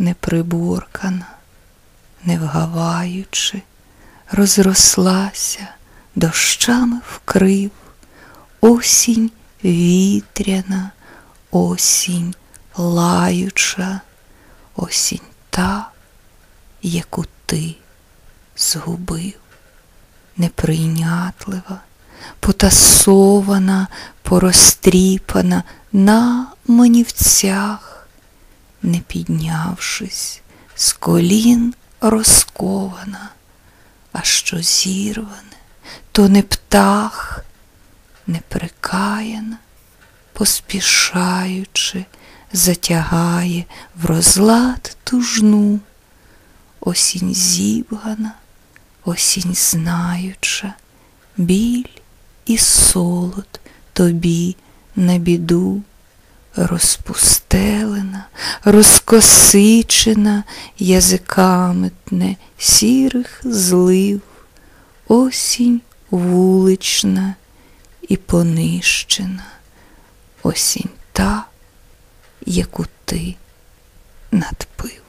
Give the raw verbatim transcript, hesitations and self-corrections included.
неприборкана, не вгаваючи, розрослася, дощами вкрив. Осінь вітряна, осінь лаюча, осінь та, яку ти згубив. Неприйнятлива, потасована, порозтріпана на манівцях, не піднявшись, з колін розкована, а що зірване, то не птах, неприкаяна, поспішаючи, затягає в розлад тужну. Осінь зібгана, осінь знаюча, біль і солод тобі на біду. Розпустелена, розкосичена, язиками тне сірих злив. Осінь вулична і понищена, осінь та, яку ти надпив.